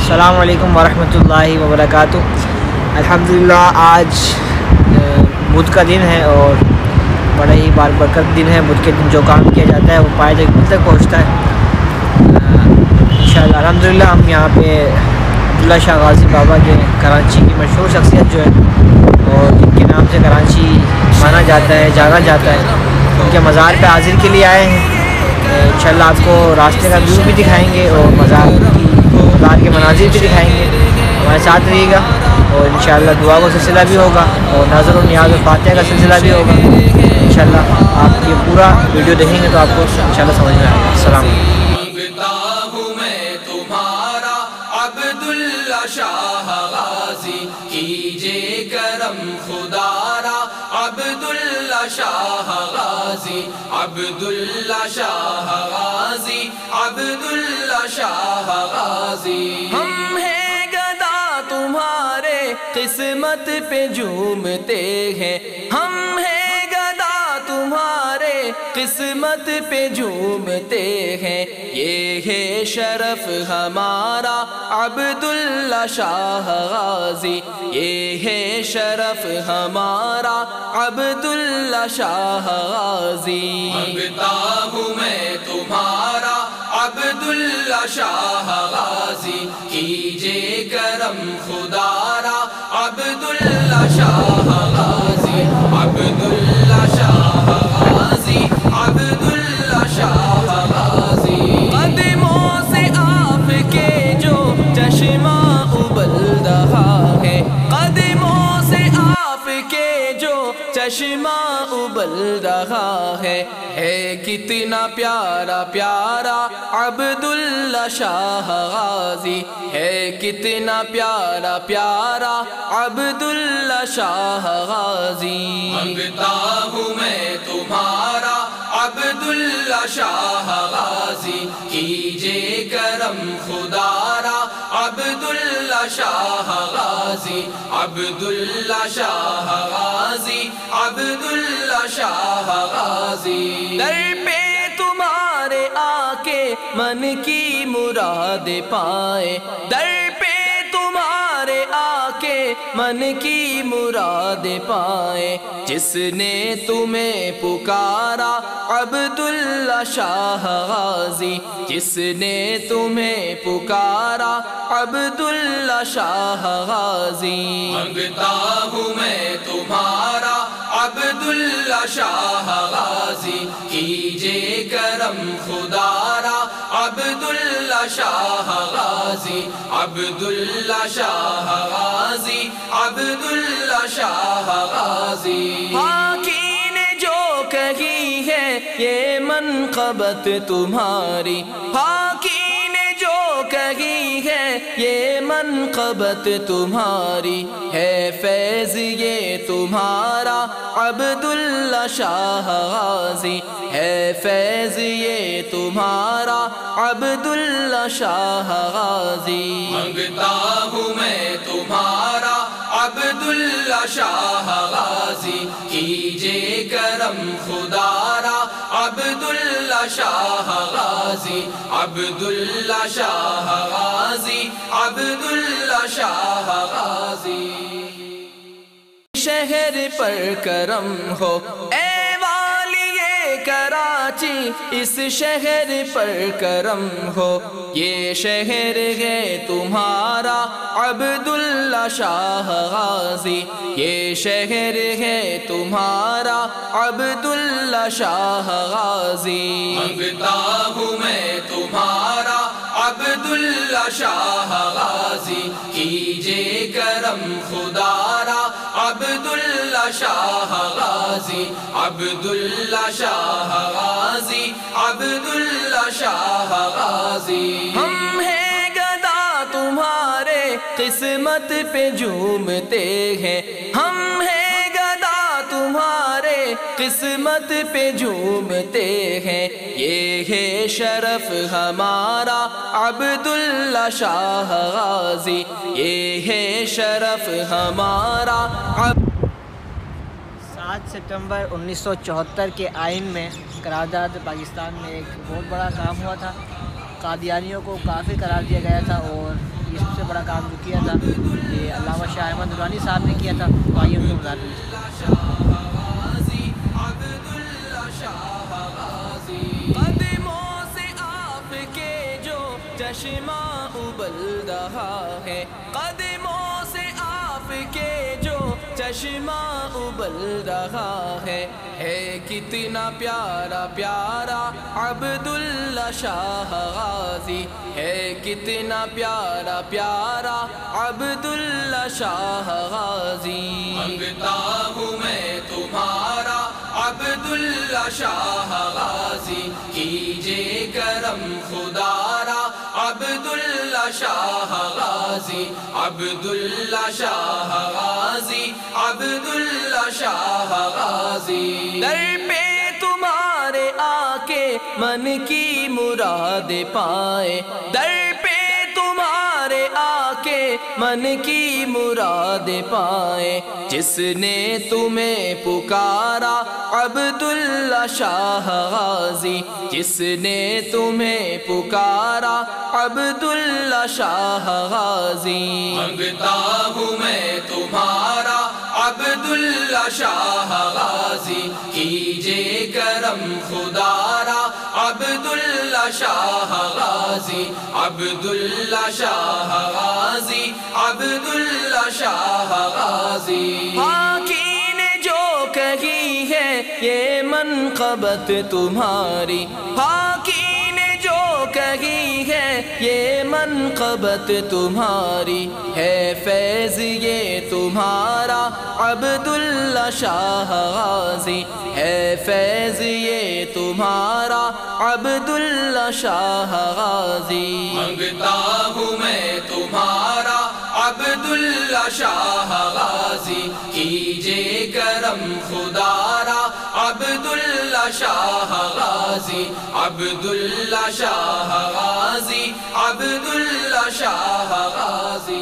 السلام علیکم ورحمۃ اللہ وبرکاتہ۔ الحمدللہ آج بدھ کا دن ہے اور بڑا ہی باربرکت دن ہے۔ بدھ کے دن جو کام کیا جاتا ہے وہ پائے تک پہنچتا ہے انشاءاللہ۔ الحمدللہ ہم یہاں پہ عبداللہ شاہ غازی بابا کے کراچی کی مشہور شخصیت جو ہے اور جن کے نام سے کراچی مانا جاتا ہے، جانا جاتا ہے، ان کے مزار پہ حاضر کے لیے آئے ہیں۔ انشاءاللہ آپ کو راستے کا ویو بھی دکھائیں گے اور مزار کے مناظر بھی دکھائیں گے۔ ہمارے ساتھ رہیے گا اور انشاءاللہ دعا کا سلسلہ بھی ہوگا اور نظر و نیاز و فاتحہ کا سلسلہ بھی ہوگا۔ انشاءاللہ آپ یہ پورا ویڈیو دیکھیں گے تو آپ کو انشاءاللہ سمجھ میں آئے گا۔ السلام علیکم۔ عبداللہ شاہ غازی کیجے کرم خدارا، عبداللہ شاہ غازی، عبداللہ شاہ غازی، عبداللہ شاہ غازی۔ ہم ہیں گدا تمہارے قسمت پہ جھومتے ہیں، ہم ہیں گدا تمہارے قسمت پہ جھومتے ہیں، یہ ہے شرف ہمارا عبداللہ شاہ غازی، یہ ہے شرف ہمارا عبداللہ شاہ غازی۔ مانگتا ہوں میں تمہارا عبداللہ شاہ غازی، کیجے کرم خدارا، عبداللہ شاہ غازی، عبداللہ شاہ غازی، عبداللہ شاہ غازی۔ قدموں سے آپ کے جو چشمہ ابل رہا ہے، قدموں سے آپ کے جو چشمہ ابل رہا ہے کتنا پیارا پیارا عبداللہ شاہ غازی، ہے کتنا پیارا پیارا عبداللہ شاہ غازی۔ مانگتا ہوں میں تمہارا عبداللہ شاہ غازی، کیجے کرم خدارا، عبداللہ شاہ غازی، عبداللہ شاہ غازی، عبداللہ شاہ غازی۔ در پہ تمہارے آ کے من کی مراد پائے، در پہ تمہارے آ کے من کی مراد پائے، جس نے تمہیں پکارا عبداللہ شاہ غازی، جس نے تمہیں پکارا عبداللہ شاہ غازی۔ مانگتا ہوں میں تمہارا عبداللہ شاہ غازی، کیجے کرم خدارا، عبداللہ شاہ غازی، عبداللہ شاہ غازی، عبداللہ شاہ غازی۔ پاکی نے جو کہی ہے یہ منقبت تمہاری، پاکی نے جو کہی ہے یہ منقبت تمہاری، ہے فیض یہ تمہارا عبداللہ شاہ غازی، ہے فیض یہ تمہارا عبداللہ شاہ غازی۔ مانگتا ہوں میں تمہارا عبداللہ شاہ غازی، کیجے کرم خدارا، عبداللہ شاہ غازی، عبداللہ شاہ غازی، عبداللہ شاہ غازی۔ شہر پر کرم ہو اے والی کراچی، اس شہر پر کرم ہو، یہ شہر ہے تمہارا عبداللہ شاہ غازی، یہ شہر ہے تمہارا عبداللہ شاہ غازی۔ مانگتا ہوں میں تمہارا عبداللہ شاہ غازی، کیجے کرم خدارا، عبداللہ شاہ غازی، عبداللہ شاہ غازی، عبداللہ شاہ غازی۔ ہم ہیں گدا تمہارے قسمت پہ جھومتے ہیں، ہم ہیں گدا تمہارے قسمت پہ جھومتے ہیں، یہ ہے شرف ہمارا عبداللہ شاہ غازی، یہ ہے شرف ہمارا۔ 7 ستمبر 1974 کے آئین میں قرارداد پاکستان میں ایک بہت بڑا کام ہوا تھا۔ قادیانیوں کو کافر قرار دیا گیا تھا اور یہ سب سے بڑا کام جو کیا تھا یہ علامہ شاہ احمد نورانی صاحب نے کیا تھا، تو آئیے ان کو بتاتے ہیں۔ قدموں سے آپ کے جو چشمہ ابل رہا ہے، قدموں سے آپ کے جو چشمہ ابل رہا ہے کتنا پیارا پیارا عبداللہ شاہ غازی ہے، کتنا پیارا پیارا عبداللہ شاہ غازی۔ مانگتا ہوں میں تمہارا عبداللہ شاہ غازی، کیجے کرم خدارا عبداللہ شاہ غازی، عبداللہ شاہ غازی، عبداللہ شاہ غازی۔ در پہ تمہارے آ کے من کی مراد پائے، در پہ تمہارے آ کے من کی مراد پائے، جس نے تمہیں پکارا عبداللہ شاہ غازی، جس نے تمہیں پکارا عبداللہ شاہ غازی۔ مانگتا ہوں میں تمہارا عبداللہ شاہ غازی، کیجے کرم خدارا عبداللہ شاہ غازی، عبداللہ شاہ غازی، عبداللہ شاہ غازی۔ باقی نے جو کہی ہے یہ منقبت تمہاری، باقی نے جو کہی ہے یہ منقبت تمہاری ہے، فیض یہ تمہارا عبداللہ شاہ غازی ہے، فیض یہ تمہارا عبداللہ شاہ غازی۔ مانگتا ہوں میں تمہارا عبداللہ شاہ غازی، کیجے کرم خدارا عبداللہ شاہ غازی، عبداللہ شاہ غازی، عبداللہ شاہ غازی۔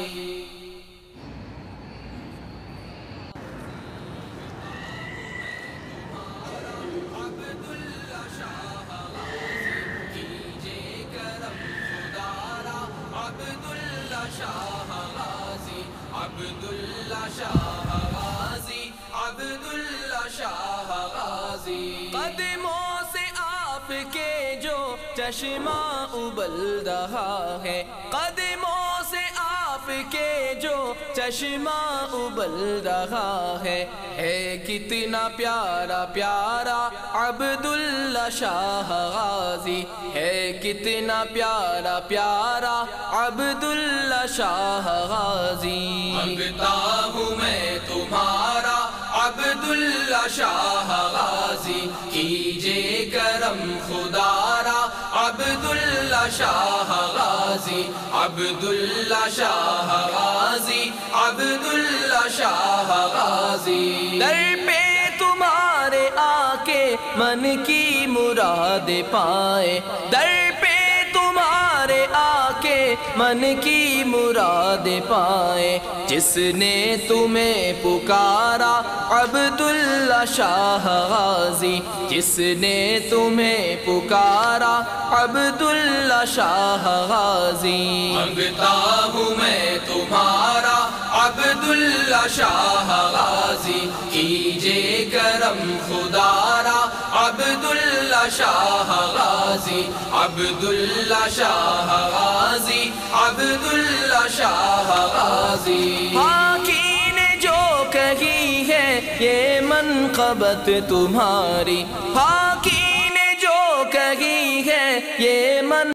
عبداللہ شاہ غازی، عبداللہ شاہ غازی۔ قدموں سے آپ کے جو چشمہ ابل رہا ہے، قدموں سے آپ کے جو چشمہ ابل رہا ہے کتنا پیارا پیارا عبداللہ شاہ غازی ہے، کتنا پیارا پیارا عبداللہ شاہ غازی۔ مانگتا ہوں میں تمہارا عبداللہ شاہ غازی، کیجے کرم خدارا عبداللہ شاہ غازی، عبداللہ شاہ غازی، عبداللہ شاہ غازی۔ در پہ تمہارے آ کے من کی مراد پائے، در پہ تمہارے آ کے من کی مراد پائے، جس نے تمہیں پکارا عبداللہ شاہ غازی، جس نے تمہیں پکارا عبداللہ شاہ غازی۔ مانگتا ہوں میں تمہارا عبداللہ شاہ غازی، کیجے کرم خدارا عبداللہ شاہ غازی، عبداللہ شاہ غازی، عبداللہ شاہ غازی۔ باقی نے جو کہی ہے یہ منقبت تمہاری، باقی